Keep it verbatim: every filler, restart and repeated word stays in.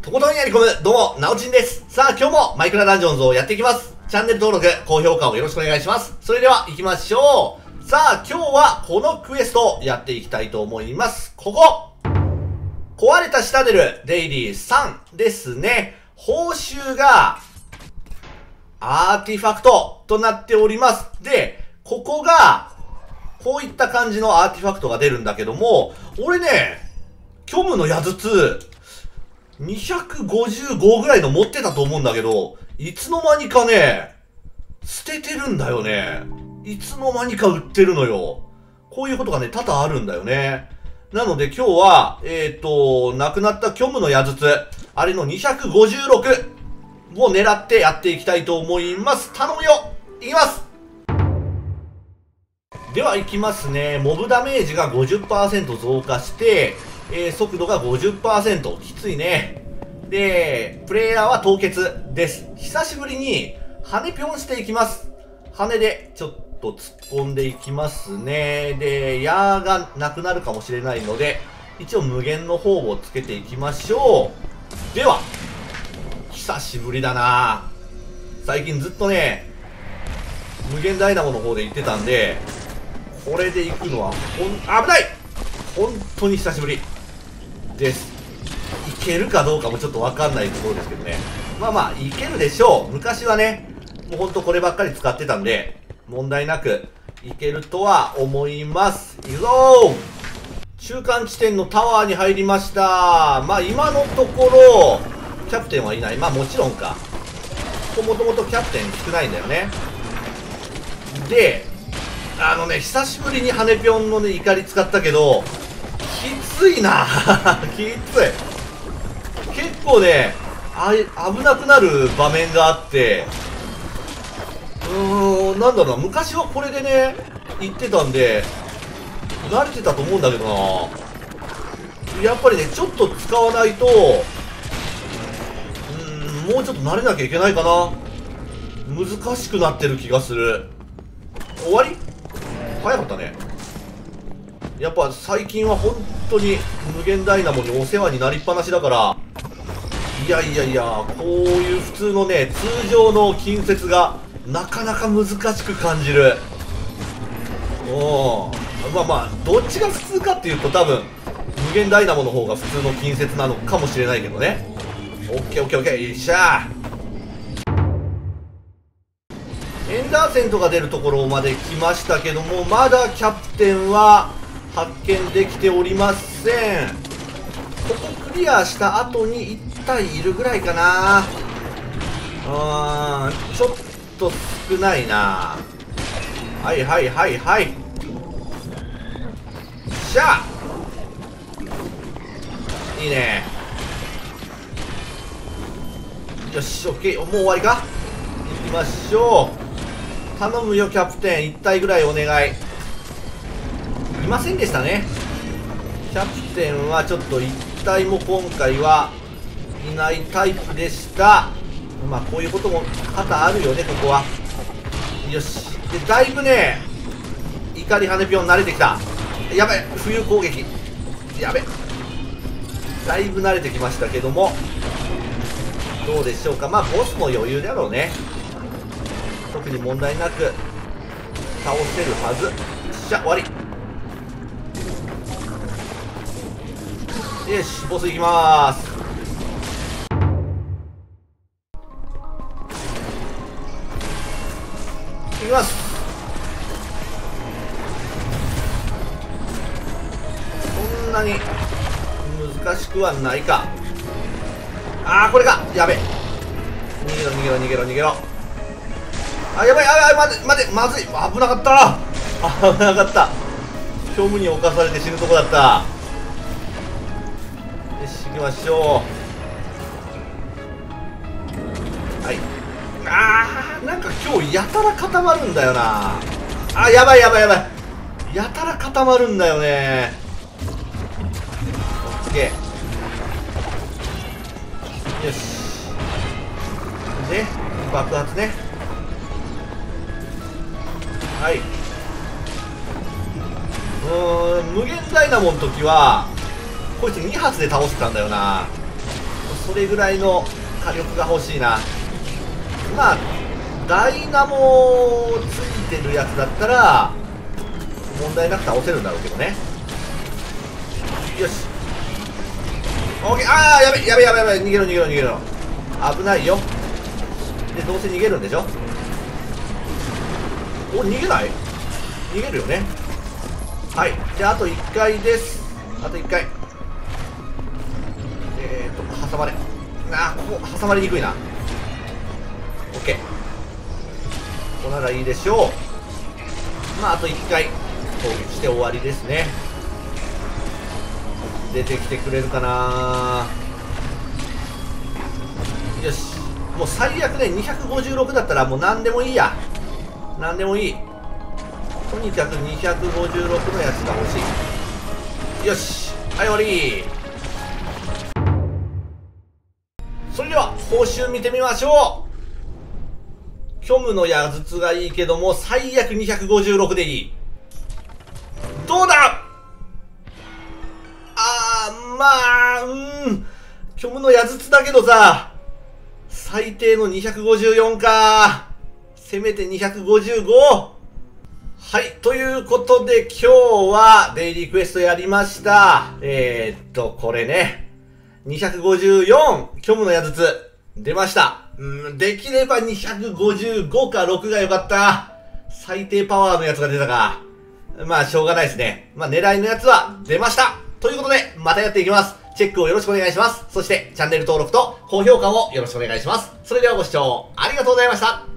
とことんやり込む、どうも、なおちんです。さあ、今日もマイクラダンジョンズをやっていきます。チャンネル登録、高評価をよろしくお願いします。それでは、行きましょう。さあ、今日はこのクエストをやっていきたいと思います。ここ壊れたシタデル、デイリーさんですね。報酬が、アーティファクトとなっております。で、ここが、こういった感じのアーティファクトが出るんだけども、俺ね、虚無の矢筒、にひゃくごじゅうごぐらいの持ってたと思うんだけど、いつの間にかね、捨ててるんだよね。いつの間にか売ってるのよ。こういうことがね、多々あるんだよね。なので今日は、えっと、なくなった虚無の矢筒、あれのにひゃくごじゅうろくを狙ってやっていきたいと思います。頼むよ！いきます！では行きますね。モブダメージが ごじゅっパーセント 増加して、えー、速度が ごじゅっパーセント。きついね。で、プレイヤーは凍結です。久しぶりに羽ぴょんしていきます。羽でちょっと突っ込んでいきますね。で、矢がなくなるかもしれないので、一応無限の方をつけていきましょう。では、久しぶりだな。最近ずっとね、無限ダイナモの方で行ってたんで、これで行くのはほん、危ない！本当に久しぶりです。いけるかどうかもちょっとわかんないところですけどね。まあまあ、いけるでしょう。昔はね、もうほんとこればっかり使ってたんで、問題なくいけるとは思います。いくぞー！中間地点のタワーに入りました。まあ今のところ、キャプテンはいない。まあもちろんか。ここもともとキャプテン少ないんだよね。で、あのね、久しぶりに羽ぴょんのね、怒り使ったけど、きついなきつい。結構ね、あ危なくなる場面があって、うーん、なんだろうな、昔はこれでね、行ってたんで、慣れてたと思うんだけどな。やっぱりね、ちょっと使わないと、うーん、もうちょっと慣れなきゃいけないかな。難しくなってる気がする。終わり？早かったね。やっぱ最近は本当に無限ダイナモにお世話になりっぱなしだから、いやいやいや、こういう普通のね、通常の近接がなかなか難しく感じる。おー、まあまあ、どっちが普通かっていうと多分、無限ダイナモの方が普通の近接なのかもしれないけどね。オッケーオッケーオッケー、よっしゃー。エンダーセントが出るところまで来ましたけども、まだキャプテンは発見できておりません。ここクリアした後にいち体いるぐらいかな。うーん、ちょっと少ないな。はいはいはいはい。しゃあいいね。よし、オッケー。もう終わりか。行きましょう。頼むよキャプテン、いち体ぐらいお願い。いませんでしたね。キャプテンはちょっといち体も今回はいないタイプでした。まあこういうことも多々あるよね、ここは。よし。で、だいぶね、怒り羽ぴょん慣れてきた。やばい、冬攻撃。やべ。だいぶ慣れてきましたけども、どうでしょうか。まあボスも余裕だろうね。特に問題なく倒せるはず。しゃ、終わり。よし、ボスいきまーす。いきます。そんなに難しくはないか。あー、これか。やべ。逃げろ逃げろ逃げろ逃げろ。あ、やばい、あ、やばい、待て、待て、まずい、危なかった。危なかった。虚無に侵されて死ぬとこだった。よし、行きましょう。はい。あー、なんか今日やたら固まるんだよな。あ、やばいやばいやばい。やたら固まるんだよね。オッケー。よし。で、爆発ね。はい。うーん、無限ダイナモの時はこいつに発で倒してたんだよな。 それぐらいの火力が欲しいな。まあダイナモついてるやつだったら問題なく倒せるんだろうけどね。よし、オッケー。ああ、やべやべやべやべ、逃げろ逃げろ逃げろ、危ないよ。でどうせ逃げるんでしょ。お、逃げない、逃げるよね。はい、じゃああといっかいです。あといっかい。えーと挟まれ、あー、ここ挟まれにくいな。オッケー、ここならいいでしょう。まああといっかい攻撃して終わりですね。出てきてくれるかな。よし、もう最悪ね、にひゃくごじゅうろくだったらもう何でもいいや。何でもいい。とにかくにひゃくごじゅうろくのやつが欲しい。よし、はい、終わり。それでは報酬見てみましょう。虚無の矢筒がいいけども、最悪にひゃくごじゅうろくでいい。どうだ。あー、まあ、うーん、虚無の矢筒だけどさ、最低のにひゃくごじゅうよんか。せめてにひゃくごじゅうご。はい、ということで今日はデイリークエストやりました。えー、っと、これね、にひゃくごじゅうよん、虚無の矢筒、出ました。うん、できればにひゃくごじゅうごかろくが良かった。最低パワーのやつが出たか。まあ、しょうがないですね。まあ、狙いのやつは出ました。ということで、またやっていきます。チェックをよろしくお願いします。そして、チャンネル登録と高評価をよろしくお願いします。それではご視聴ありがとうございました。